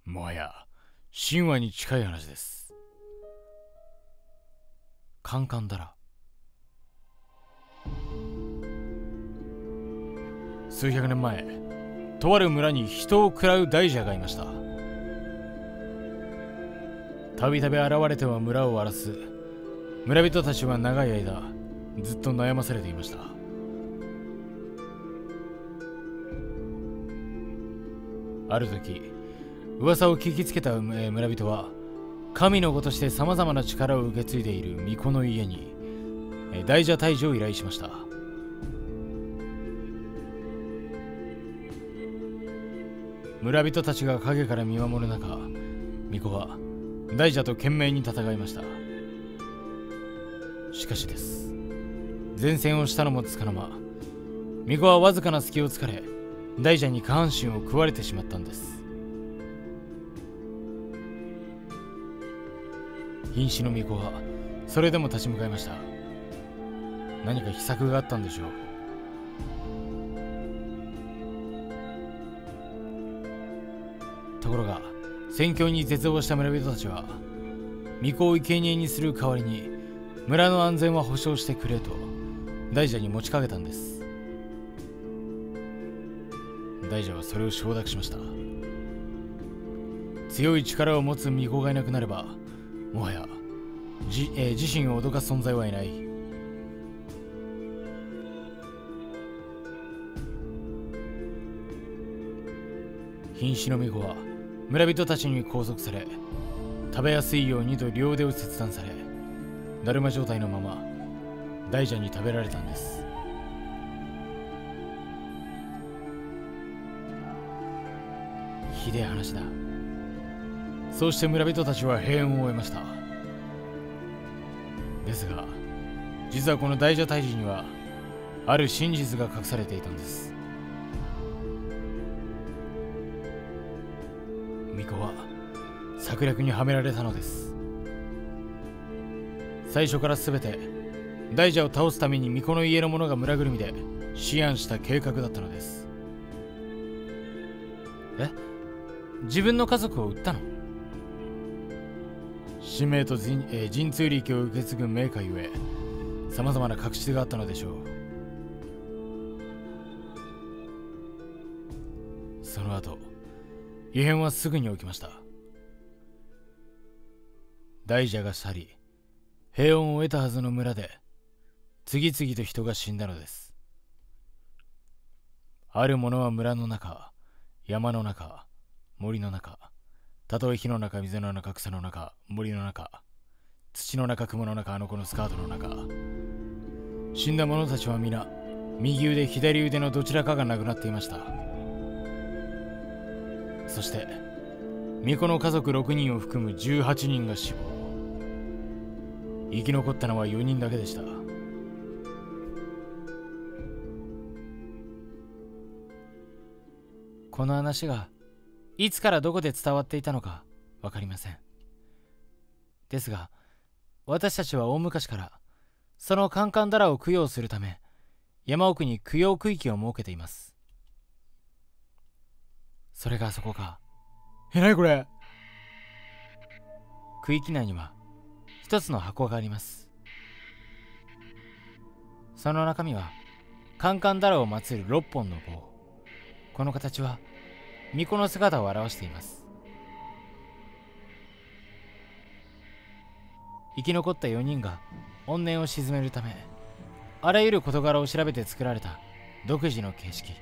もはや神話に近い話です。カンカンダラ。数百年前、とある村に人を食らう大蛇がいました。たびたび現れては村を荒らす。村人たちは長い間ずっと悩まされていました。ある時、噂を聞きつけた村人は神の子としてさまざまな力を受け継いでいる巫女の家に大蛇退治を依頼しました。村人たちが陰から見守る中、巫女は大蛇と懸命に戦いました。しかしです、前線をしたのもつかの間、巫女はわずかな隙を突かれ、大蛇に下半身を食われてしまったんです。瀕死の巫女はそれでも立ち向かいました。何か秘策があったんでしょう。ところが戦況に絶望した村人たちは、巫女を生贄にする代わりに村の安全は保証してくれと大蛇に持ちかけたんです。大蛇はそれを承諾しました。強い力を持つ巫女がいなくなれば、もはや自身を脅かす存在はいない。瀕死の巫女は村人たちに拘束され、食べやすいようにと両腕を切断され、だるま状態のまま大蛇に食べられたんです。ひでえ話だ。そうして村人たちは平穏を終えました。ですが、実はこの大蛇退治にはある真実が隠されていたんです。巫女は策略にはめられたのです。最初から全て大蛇を倒すために巫女の家の者が村ぐるみで思案した計画だったのです。自分の家族を売ったの？使命と神通力を受け継ぐ名家ゆえ、さまざまな隠しがあったのでしょう。その後、異変はすぐに起きました。大蛇が去り、平穏を得たはずの村で次々と人が死んだのです。ある者は村の中、山の中、森の中、たとえ火の中、水の中、草の中、森の中、土の中、雲の中、あの子のスカートの中。死んだ者たちは皆右腕左腕のどちらかがなくなっていました。そして巫女の家族6人を含む18人が死亡。生き残ったのは4人だけでした。この話がいつからどこで伝わっていたのか分かりません。ですが、私たちは大昔からそのカンカンダラを供養するため、山奥に供養区域を設けています。それがそこか。何これ。区域内には一つの箱があります。その中身はカンカンダラを祀る6本の棒。この形は巫女の姿を表しています。生き残った4人が怨念を鎮めるため、あらゆる事柄を調べて作られた独自の形式、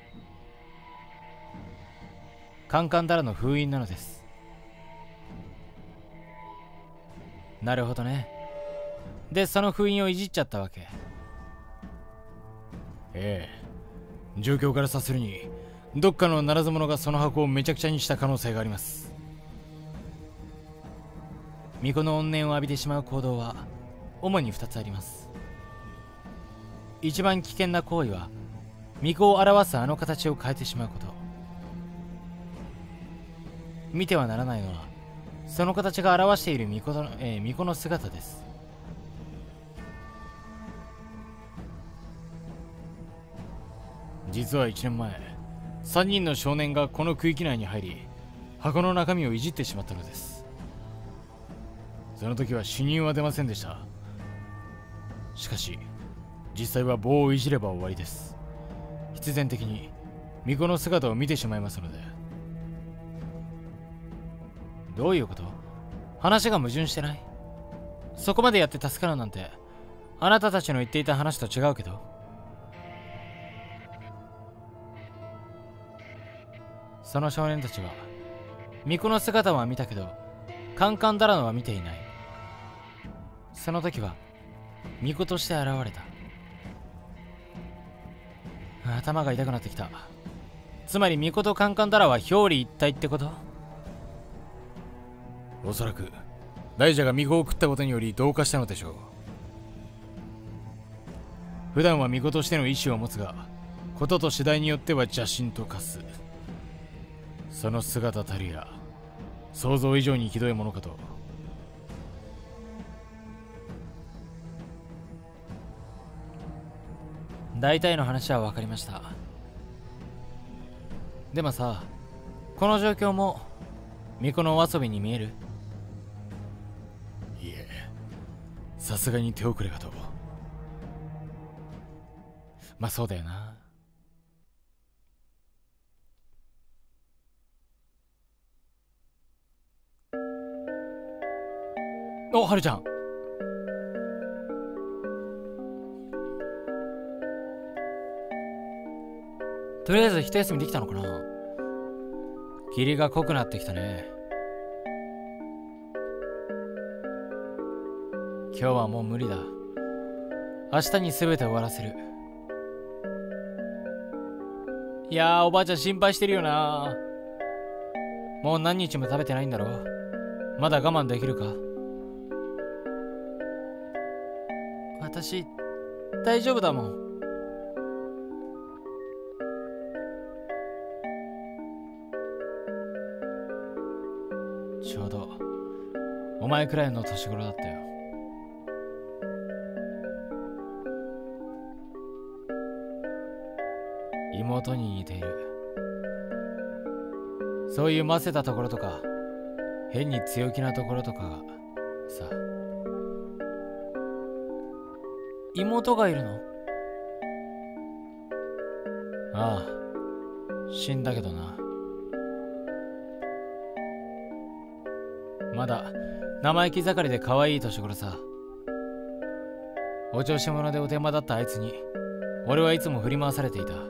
カンカンダラの封印なのです。なるほどね。で、その封印をいじっちゃったわけ。状況から察するに、どっかのならず者がその箱をめちゃくちゃにした可能性があります。巫女の怨念を浴びてしまう行動は主に2つあります。一番危険な行為は巫女を表すあの形を変えてしまうこと。見てはならないのはその形が表している巫女の姿です。実は1年前、3人の少年がこの区域内に入り、 箱の中身をいじってしまったのです。その時は死人は出ませんでした。しかし実際は棒をいじれば終わりです。必然的に巫女の姿を見てしまいますので。どういうこと？話が矛盾してない？そこまでやって助かるなんて、あなたたちの言っていた話と違うけど。その少年たちは巫女の姿は見たけど、カンカンダラノは見ていない。その時は巫女として現れた。頭が痛くなってきた。つまり巫女とカンカンダラは表裏一体ってこと？おそらく大蛇が巫女を食ったことにより同化したのでしょう。普段は巫女としての意志を持つが、ことと次第によっては邪神と化す。その姿たるや想像以上にひどいものかと。大体の話は分かりました。でもさ、この状況も巫女のお遊びに見える？いえ、さすがに手遅れかと。まあそうだよな。お、はるちゃん。とりあえず一休みできたのかな？霧が濃くなってきたね。今日はもう無理だ。明日に全て終わらせる。いやー、おばあちゃん心配してるよな。もう何日も食べてないんだろ？まだ我慢できるか？私大丈夫だもん。ちょうどお前くらいの年頃だったよ。妹に似ている。そういうませたところとか変に強気なところとかがさ。妹がいるの？ああ、死んだけどな。まだ生意気盛りで可愛い年頃さ。お調子者でお手間だったあいつに俺はいつも振り回されていた。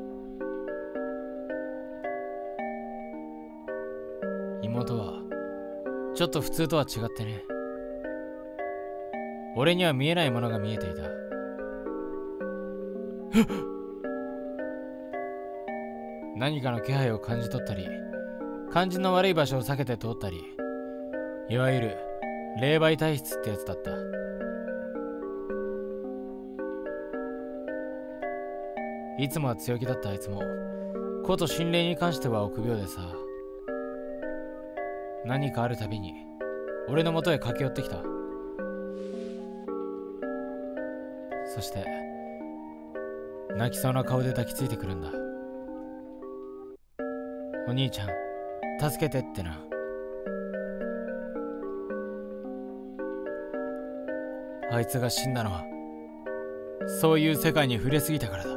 妹はちょっと普通とは違ってね。俺には見えないものが見えていた。何かの気配を感じ取ったり、感じの悪い場所を避けて通ったり、いわゆる霊媒体質ってやつだった。いつもは強気だったあいつもこと心霊に関しては臆病でさ。何かあるたびに俺の元へ駆け寄ってきた。そして泣きそうな顔で抱きついてくるんだ。お兄ちゃん助けてってな。あいつが死んだのはそういう世界に触れすぎたからだ。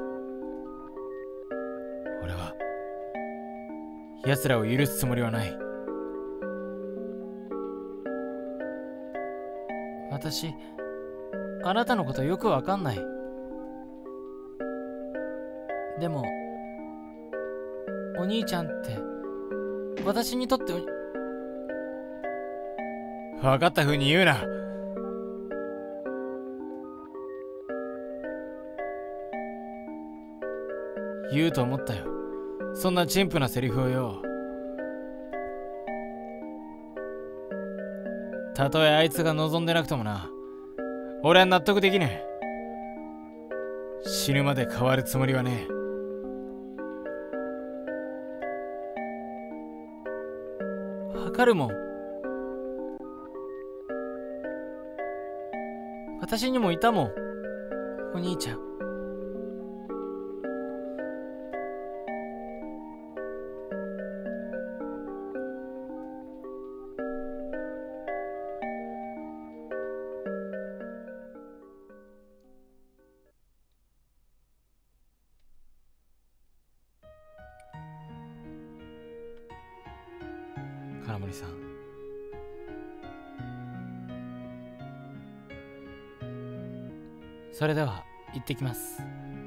俺は奴らを許すつもりはない。私あなたのことよくわかんない。でもお兄ちゃんって私にとって分かった風に言うな。言うと思ったよ、そんな陳腐なセリフをよ。たとえあいつが望んでなくともな、俺は納得できねえ。死ぬまで変わるつもりはねえ。わかるもん。私にもいたもん、お兄ちゃん。 金森さん。それでは行ってきます。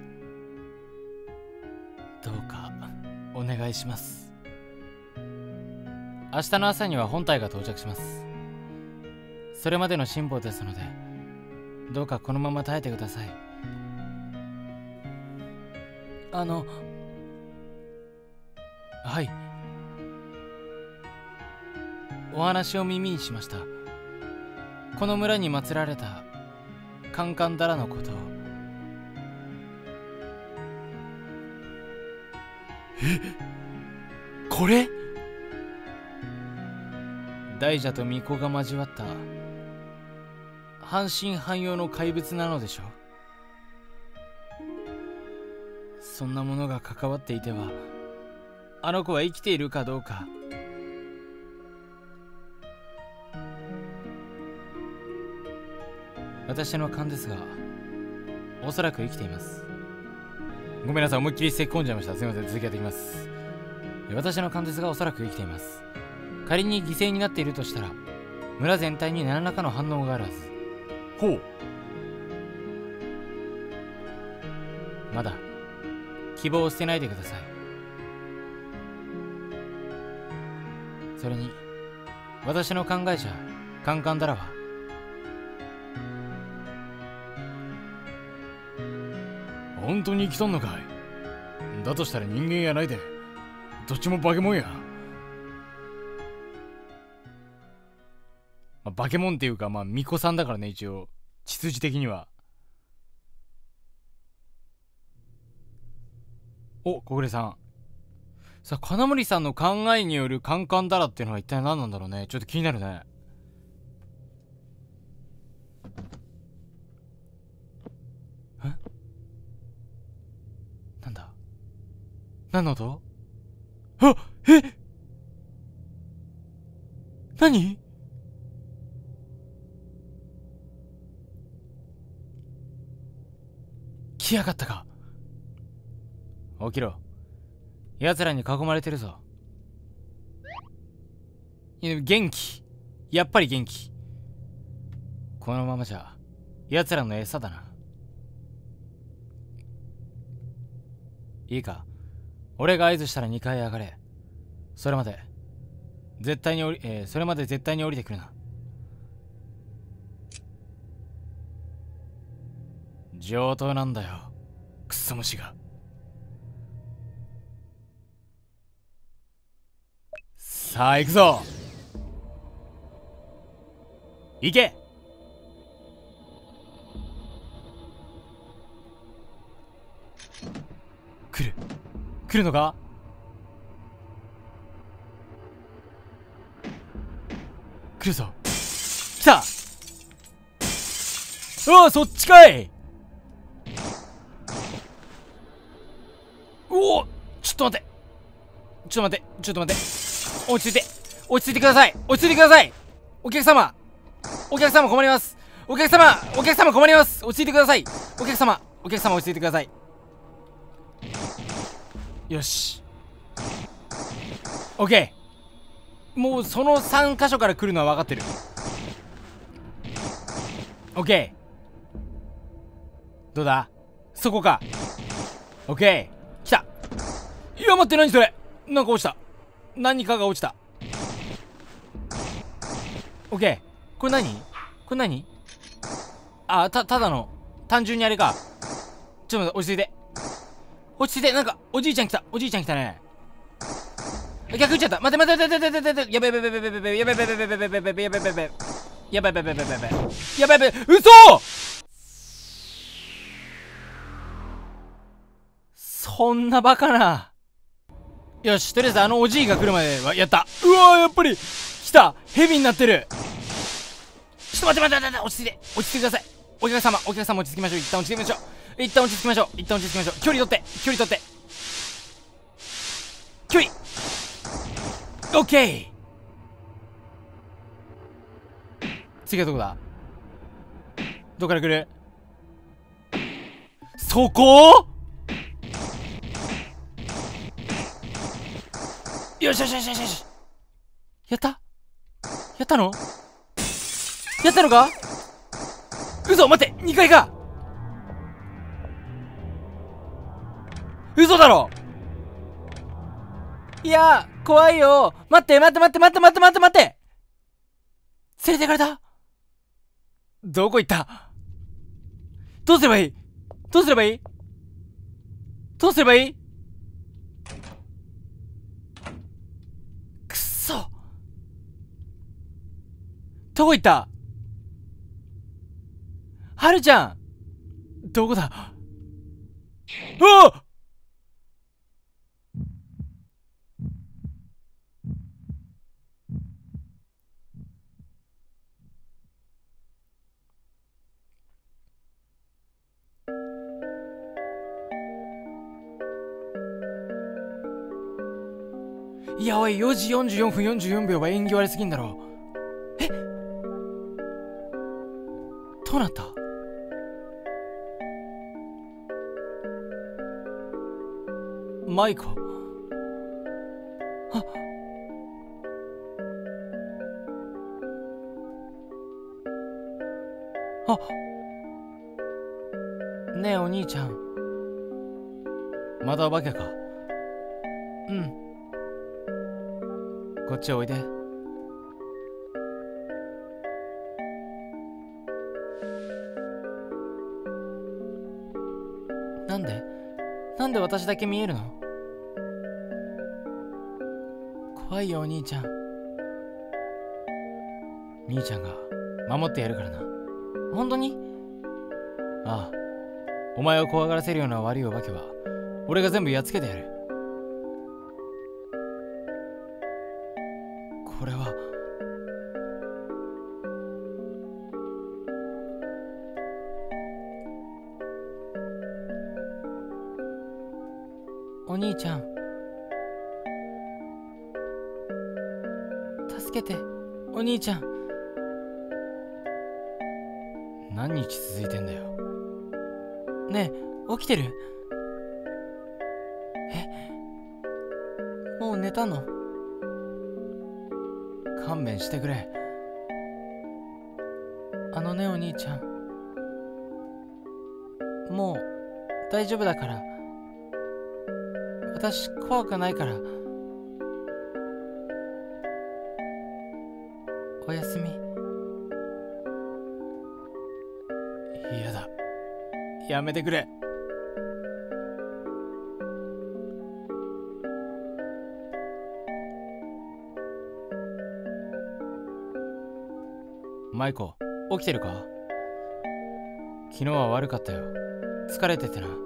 どうかお願いします。明日の朝には本隊が到着します。それまでの辛抱ですので、どうかこのまま耐えてください。はい。お話を耳にしました。この村に祀られたカンカンダラのことを。これ大蛇と巫女が交わった半信半疑の怪物なのでしょう。そんなものが関わっていては、あの子は生きているかどうか。私の勘ですが、おそらく生きています。ごめんなさい、思いっきり咳き込んじゃいました。すいません、続きやっていきます。私の勘ですが、おそらく生きています。仮に犠牲になっているとしたら、村全体に何らかの反応があるはず。ほう。まだ希望を捨てないでください。それに私の考えじゃカンカンダラは本当に生きとんのかい。だとしたら人間やないで、どっちも化け物や。化け物っていうか、巫女さんだからね、一応血筋的には。お、小暮さん。さあ、金森さんの考えによるカンカンダラっていうのは一体何なんだろうね。ちょっと気になるね。え？なんだ？何の音？あっ！何？来やがったか。起きろ。奴らに囲まれてるぞ。元気。やっぱり元気。このままじゃ奴らの餌だな。いいか、俺が合図したら2階へ上がれ。それまで絶対に降りてくるな。上等なんだよ、クソ虫が。さあ行くぞ。行け。来るのか。来るぞ。来た。うわ、そっちかい。おお、ちょっと待って。落ち着いてください。お客様困ります。お客様困ります。落ち着いてください。お客様落ち着いてください。よし、オッケー。もうその3箇所から来るのは分かってる。オッケー。どうだ、そこか。オッケー、来た。いや待って、何それ。なんか落ちた。何かが落ちた。オッケー。これ何。あ、ただの単純にあれか。ちょっと待って、落ち着いて。なんかおじいちゃん来たね。逆打っちゃった。待って。やべ。嘘。そんなバカな。よし、とりあえずあのおじいが来るまではやった。うわー、やっぱり来た。ヘビになってる。ちょっと待って。落ち着いてください。お客様落ち着きましょう。一旦落ち着きましょう。距離取ってオッケー。次はどこだ。どっから来る。そこ。よし。 やった？やったの？やったのか？嘘、待って、2階か。嘘だろ。いやー、怖いよ。待って、待って待って待って待って待って待って。連れてかれた？どこ行った？どうすればいい？どうすればいい？どうすればいい？くっそ。どこ行った？はるちゃん、どこだ？うわっ！いやおい、4時44分44秒は縁起悪すぎんだろ。え、どうなった？マイコ。あ、あ、ねえお兄ちゃん、まだお化けか？うん、こっちおいで。なんで私だけ見えるの？怖いよお兄ちゃん。兄ちゃんが守ってやるからな。本当に？ああ、お前を怖がらせるような悪いお化けは俺が全部やっつけてやる。これはお兄ちゃん、助けてお兄ちゃん。何日続いてんだよ。ねえ、起きてる？もう寝たの？勘弁してくれ。あのねお兄ちゃん、もう大丈夫だから。私怖くないから。おやすみ。嫌だ、やめてくれ。マイコ、起きてるか？昨日は悪かったよ。疲れててな。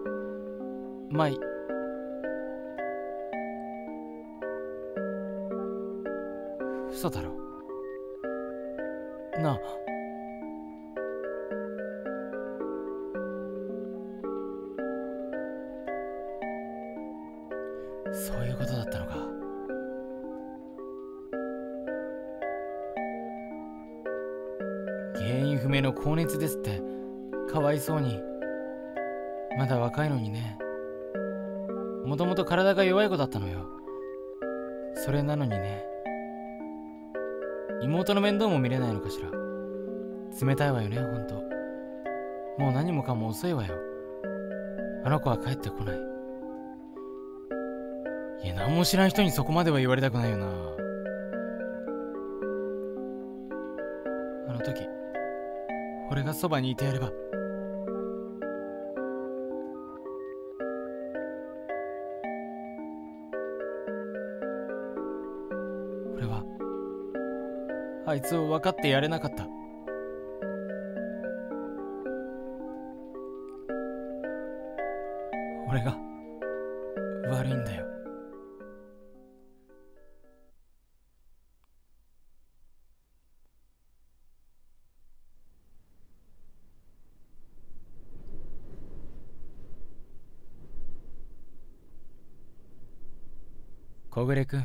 嘘だろ。なあ、そういうことだったのか。原因不明の高熱ですって。かわいそうに。まだ若いのにね。もともと体が弱い子だったのよ。それなのにね。妹の面倒も見れないのかしら。冷たいわよね、ほんと。もう何もかも遅いわよ。あの子は帰ってこない。いや、何も知らん人にそこまでは言われたくないよな。あの時俺がそばにいてやれば。俺はあいつを分かってやれなかった。俺が悪いんだよ。小暮くん、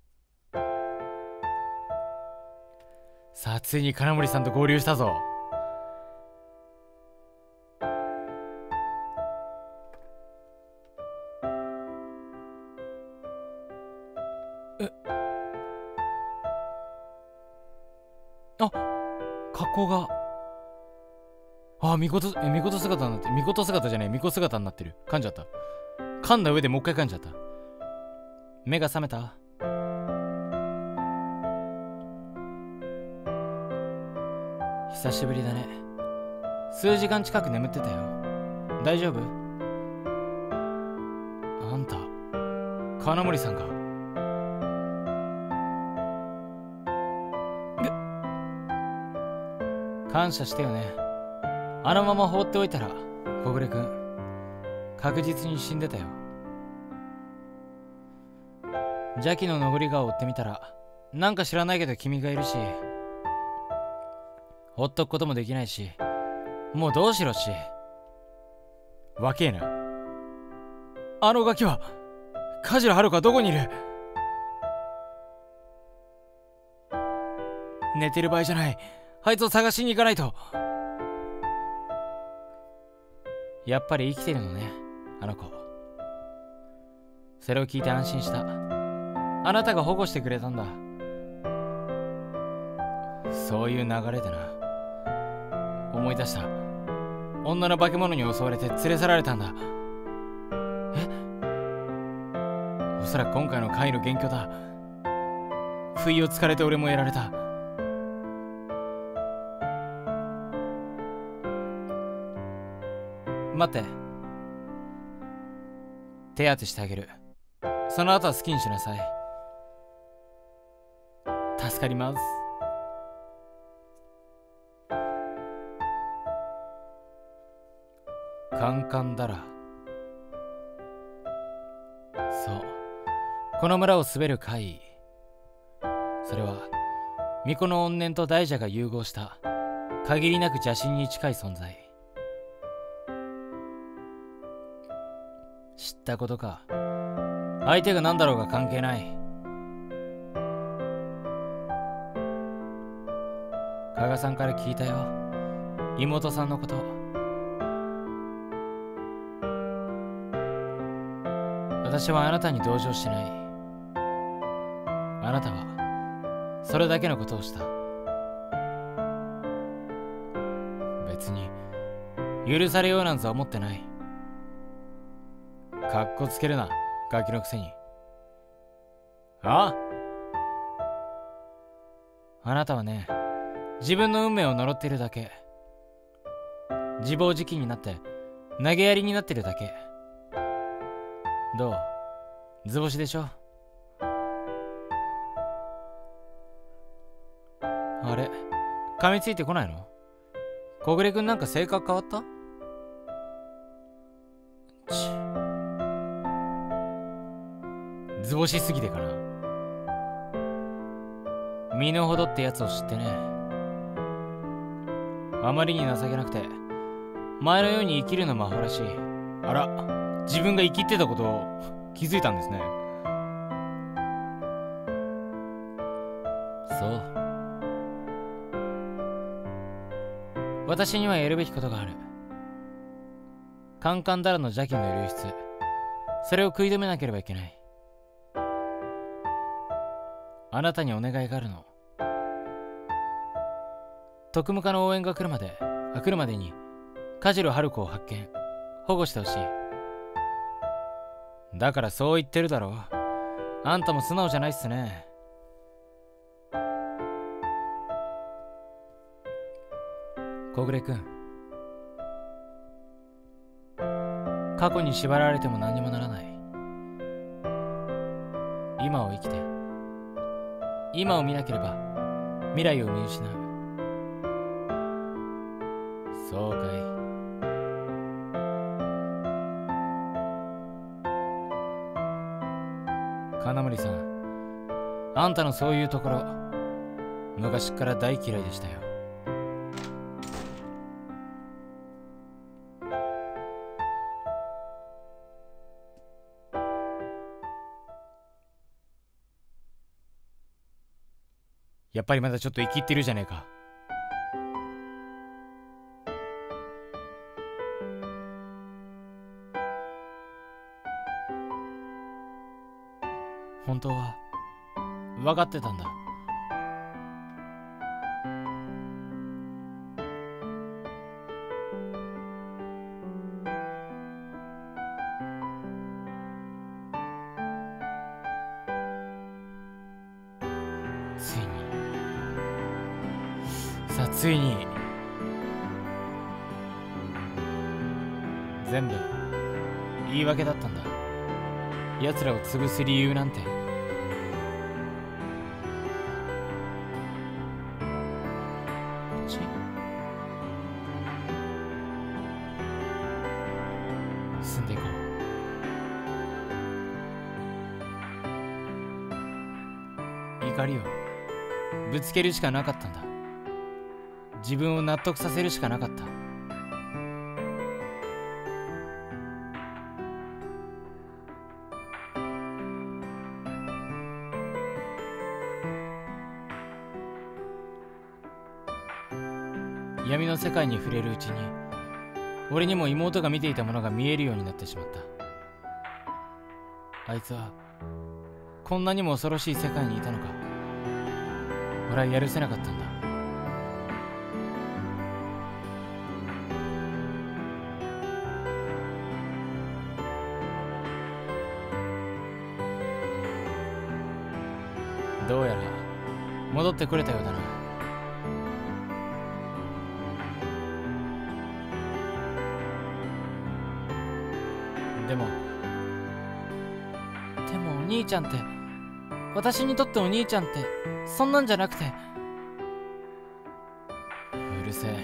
さあついに金森さんと合流したぞ。 格好が、あ、みこと姿になってる。みこと姿じゃない、みこ姿になってる。噛んじゃった。噛んだ上でもう一回噛んじゃった。目が覚めた？久しぶりだね。数時間近く眠ってたよ。大丈夫？あんた、金森さんか？感謝してよね。あのまま放っておいたら小暮くん確実に死んでたよ。邪気の名残が追ってみたら、なんか知らないけど君がいるし、ほっとくこともできないし、もうどうしろし。若えな。あのガキは梶野遥はどこにいる？寝てる場合じゃない。あいつを探しに行かないと。やっぱり生きてるのね、あの子。それを聞いて安心した。あなたが保護してくれたんだ。そういう流れでな。思い出した。女の化け物に襲われて連れ去られたんだ。おそらく今回の怪の元凶だ。不意をつかれて俺もやられた。待って。手当てしてあげる。その後は好きにしなさい。助かります。カンカンだら。そう、この村を滑る怪異。それは巫女の怨念と大蛇が融合した限りなく邪神に近い存在。知ったことか。相手が何だろうが関係ない。加賀さんから聞いたよ、妹さんのこと。私はあなたに同情しない。あなたはそれだけのことをした。別に許されようなんざ思ってない。かっこつけるな、ガキのくせに。あなたはね、自分の運命を呪っているだけ。自暴自棄になって投げやりになってるだけ。どう？図星でしょ？あれ、噛みついてこないの？小暮くんなんか性格変わった？図星すぎてかな。身の程ってやつを知ってね。あまりに情けなくて前のように生きるのもアホらしい。あら、自分が生きってたことを気づいたんですね。そう。私にはやるべきことがある。カンカンダラの邪気の流出、それを食い止めなければいけない。あなたにお願いがあるの。特務課の応援が来るまでに梶野春子を発見、保護してほしい。だからそう言ってるだろ。あんたも素直じゃないっすね。小暮くん、過去に縛られても何にもならない。今を生きて、今を見なければ未来を見失う。そうかい。金森さん、あんたのそういうところ昔から大嫌いでしたよ。やっぱりまだちょっと生きってるじゃねえか。本当は分かってたんだ。 ついに全部言い訳だったんだ。奴らを潰す理由なんて。こっち進んでいこう。怒りをぶつけるしかなかったんだ。自分を納得させるしかなかった。闇の世界に触れるうちに、俺にも妹が見ていたものが見えるようになってしまった。あいつはこんなにも恐ろしい世界にいたのか。俺はやるせなかったんだ。どうやら戻ってくれたようだな。でもお兄ちゃんって、私にとってお兄ちゃんってそんなんじゃなくて。うるせえ。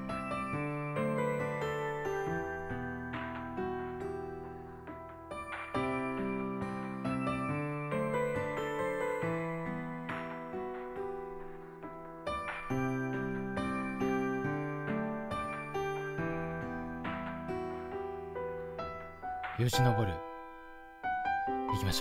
よじ登る。行きましょ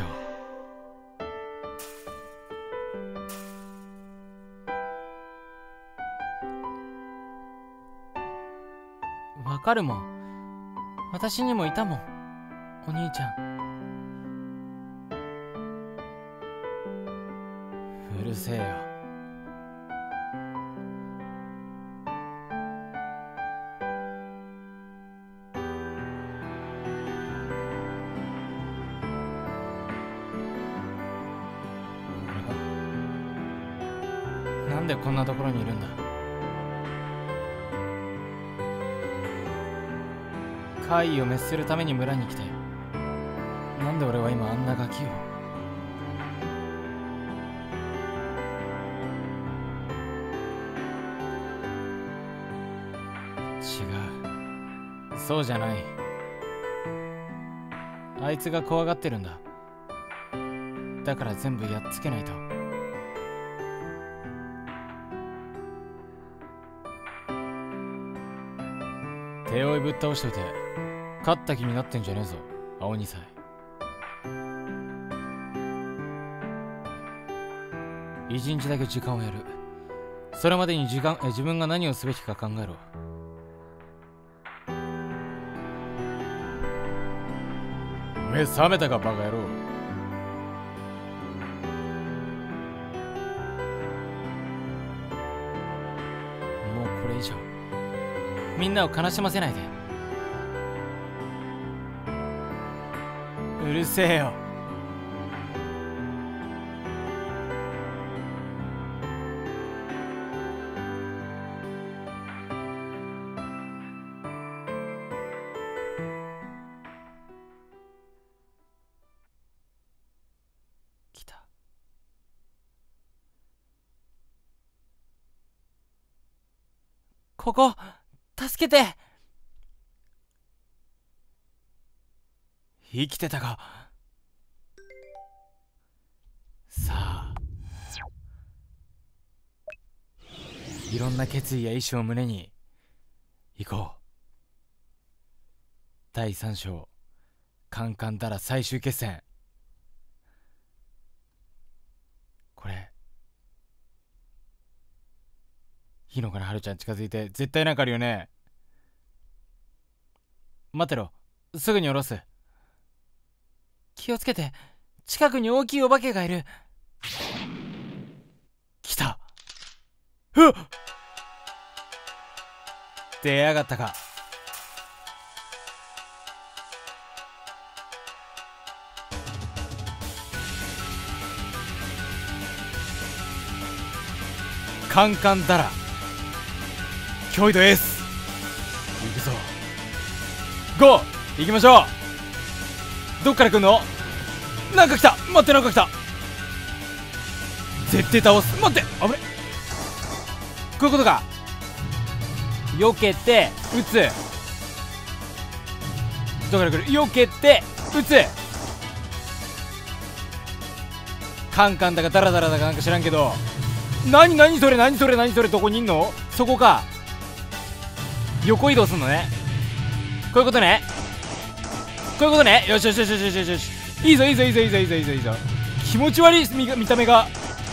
う。わかるもん。私にもいたもん、お兄ちゃん。うるせえよ。なんでこんなところにいるんだ。怪異を滅するために村に来て、なんで俺は今あんなガキを。違う、そうじゃない。あいつが怖がってるんだ。だから全部やっつけないと。手負いぶっ倒しといて勝った気になってんじゃねえぞ、青二歳。一日だけ時間をやる。それまでに自分が何をすべきか考えろ。目覚めたかバカ野郎。もうこれ以上みんなを悲しませないで。うるせえよ。来た。ここ助けて。生きてたか。さあ、いろんな決意や意志を胸に行こう。第3章カンカンダラ最終決戦。これいいのかな。はるちゃん近づいて。絶対なんかあるよね。待ってろ、すぐに下ろす。気をつけて、近くに大きいお化けがいる。来た。うっ、出やがったか。カンカンダラ脅威度エース行くぞ。ゴー行きましょう。どっから来んの？なんか来た。待って、なんか来た。絶対倒す。待って、危ね。こういうことか。避けて撃つ。どっから来る？避けて撃つ。カンカンだかダラダラだかなんか知らんけど、何それ、何それ、何それ。どこにいんの？そこか。横移動すんのね。こういうことね。こういうことね。よしよしよしよしよしよし。いいぞいいぞいいぞいいぞいいぞいいぞいいぞ。気持ち悪い見た目が。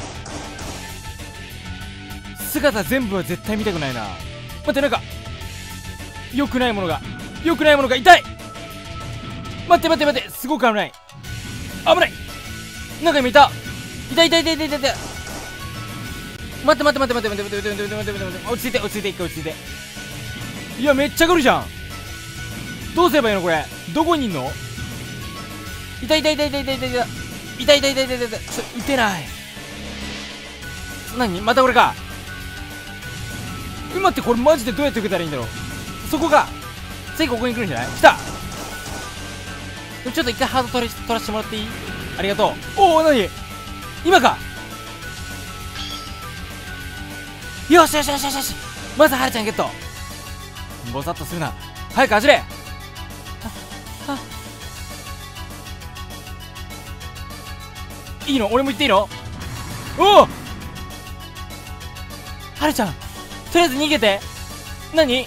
姿全部は絶対見たくないな。待って、なんか良くないものが痛い。待って待って待って、すごく危ない。危ない。なんか今いた。痛い痛い痛い痛い痛い痛い。待って待って待って待って待って待って待って待って待って、落ち着いて落ち着いて、一回落ち着いて。いやめっちゃ来るじゃん。どうすればいいのこれ。どこにいんの？痛い痛い痛い痛い痛い痛い痛い痛い痛い痛い痛い痛い痛い。撃てない。何また俺か。待って、これマジでどうやって受けたらいいんだろう。そこか。次ここに来るんじゃない？来た。ちょっと一回ハード取らせてもらっていい？ありがとう。おお、何今か。よしよしよしよしよし。まずはるちゃんゲット。ぼさっとするな。早く走れ。いいの？俺も行っていいの？おお、はるちゃんとりあえず逃げて。何？来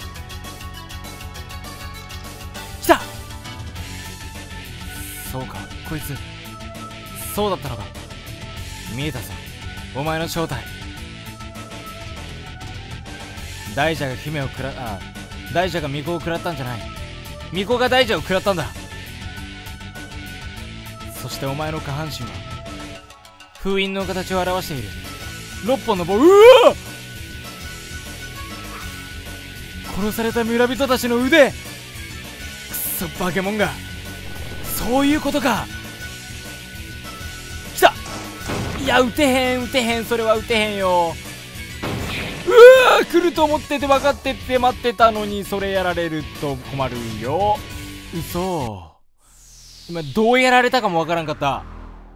た。そうか、こいつそうだったのか。見えたぞ、お前の正体。大蛇が姫を大蛇が巫女を食らったんじゃない。巫女が大蛇を食らったんだ。そしてお前の下半身は封印の形を表している6本の棒。うわっ、殺された村人たちの腕。くっそバケモンが。そういうことか。来た。いや撃てへん撃てへん、それは撃てへんよ。うわー、来ると思ってて分かってって待ってたのに、それやられると困るよ。嘘。今どうやられたかも分からんかった。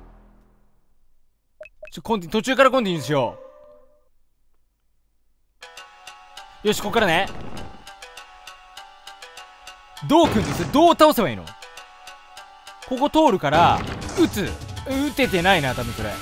途中からコンティニューしよう。よし、ここからね。どう組んで、どう倒せばいいの？ここ通るから撃つ。撃ててないな多分それ。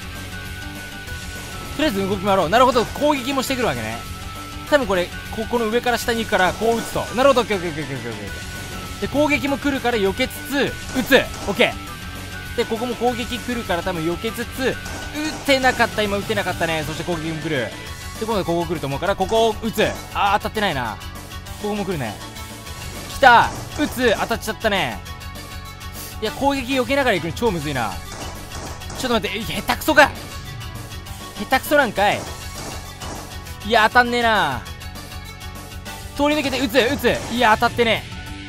とりあえず動き回ろう。なるほど、攻撃もしてくるわけね。多分これここの上から下に行くからこう撃つと。なるほど、オッケーオッケーオッケーオッケーオッケー。で攻撃も来るから避けつつ撃つ。オッケー。でここも攻撃来るから多分避けつつ撃てなかった。今撃てなかったね。そして攻撃も来る。で今度ここ来ると思うからここを撃つ。あー当たってないな。ここも来るね。来た。撃つ。当たっちゃったね。いや攻撃避けながら行くの超むずいな。ちょっと待って、下手くそか。下手くそなんかい。いや当たんねえな。通り抜けて撃つ撃つ。いや当たってね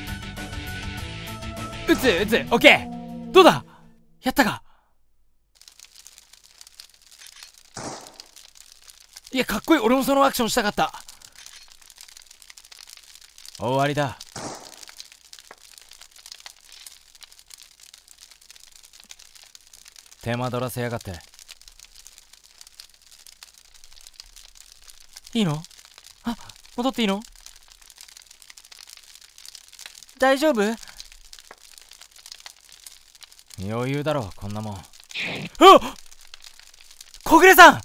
え。撃つ撃つ。オッケー。どうだ、やったか。いやかっこいい。俺もそのアクションしたかった。終わりだ。手間取らせやがって。いいの？あ、戻っていいの？大丈夫？余裕だろこんなもん。あっ、小暮さん。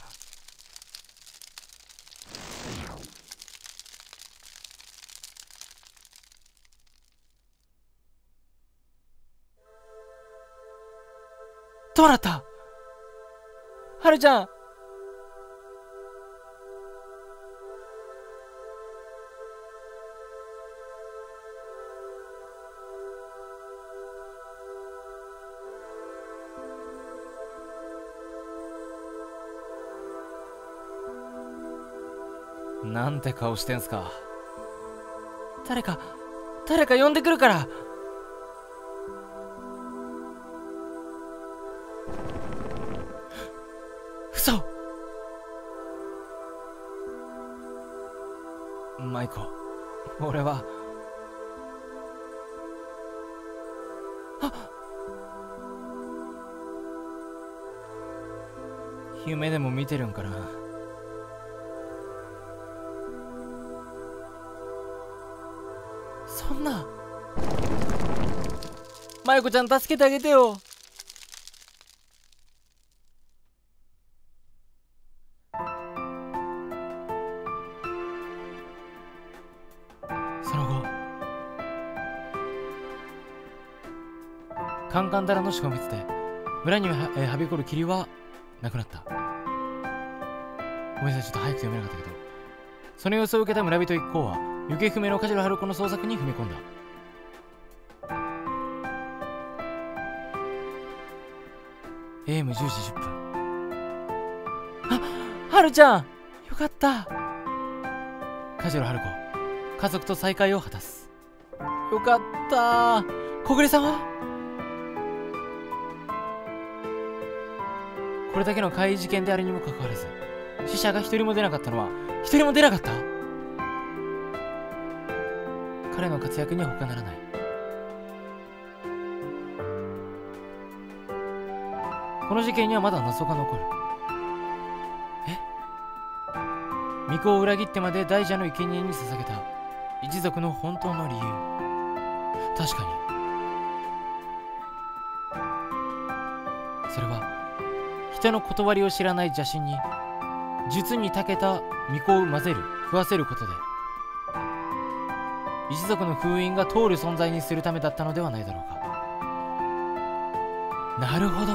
どうなった？はるちゃん。なんて顔してんすか。誰か呼んでくるから。嘘。 舞子、俺は夢でも見てるんかな。そんな、舞子ちゃん助けてあげてよ。その後、カンカンダラの死を見つて村にはびこる霧はなくなった。ごめんなさい、ちょっと早く読めなかったけど、その様子を受けた村人一行は行方不明の梶野春子の捜索に踏み込んだ。AM10時10分。春ちゃん、よかった。梶野春子、家族と再会を果たす。よかった。小暮さんは？これだけの怪異事件であるにもかかわらず、死者が一人も出なかったのは一人も出なかった。彼の活躍には他ならない。この事件にはまだ謎が残る。巫女を裏切ってまで大蛇の生贄に捧げた一族の本当の理由。確かにそれは人の断りを知らない邪神に術に長けた巫女を混ぜる食わせることで一族の封印が通る存在にするためだったのではないだろうか。なるほど。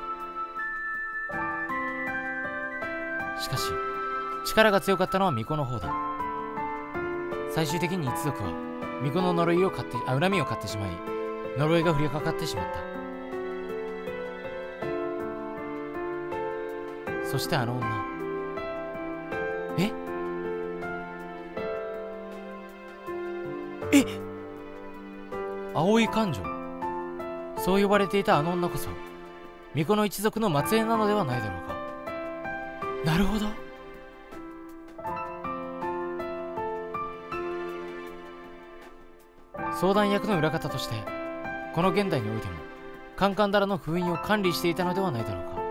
しかし力が強かったのは巫女の方だ。最終的に一族は巫女の恨みを買ってしまい、呪いが降りかかってしまった。そしてあの女、青い感情、そう呼ばれていたあの女こそ巫女の一族の末裔なのではないだろうか。なるほど。相談役の裏方としてこの現代においてもカンカンダラの封印を管理していたのではないだろうか。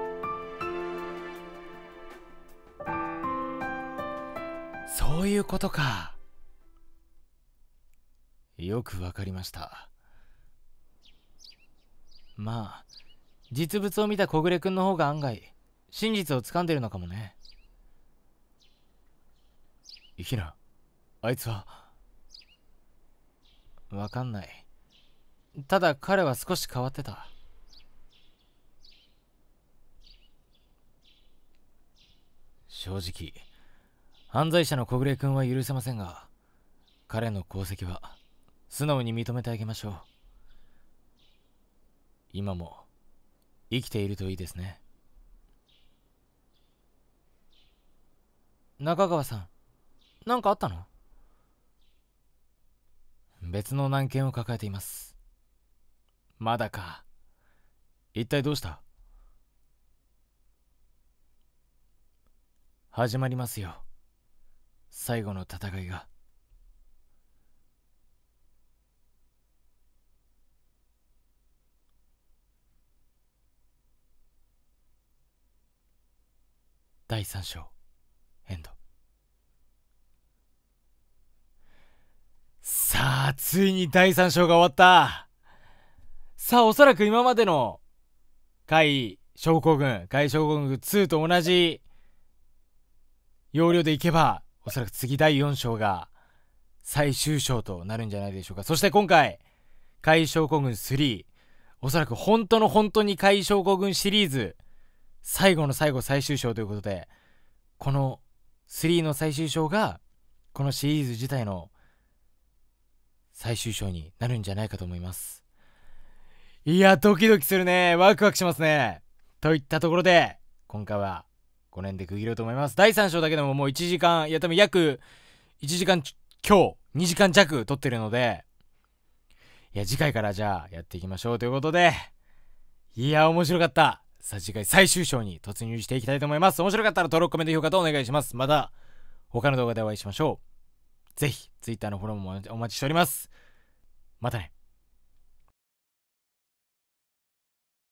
そういうことか。よくわかりました。まあ実物を見た小暮くんの方が案外真実を掴んでるのかもね。ひな、あいつはわかんない。ただ彼は少し変わってた。正直犯罪者の小暮くんは許せませんが、彼の功績は素直に認めてあげましょう。今も生きているといいですね。中川さん、何かあったの？別の難件を抱えています。まだか。一体どうした？始まりますよ、最後の戦いが。第3章エンド。さあついに第3章が終わった。さあおそらく今までの海将校軍2と同じ要領でいけば、おそらく次第4章が最終章となるんじゃないでしょうか。そして今回海将校軍3、おそらく本当に海将校軍シリーズ最後の最後最終章ということで、この3の最終章がこのシリーズ自体の最終章になるんじゃないかと思います。いやドキドキするね、ワクワクしますね。といったところで今回はこの辺で区切ろうと思います。第3章だけでももう1時間、いや多分約1時間強2時間弱撮ってるので、いや次回からじゃあやっていきましょうということで、いや面白かった。さあ次回最終章に突入していきたいと思います。面白かったら登録コメント評価とお願いします。また他の動画でお会いしましょう。 ぜひ Twitter のフォローもお待ちしております。またね。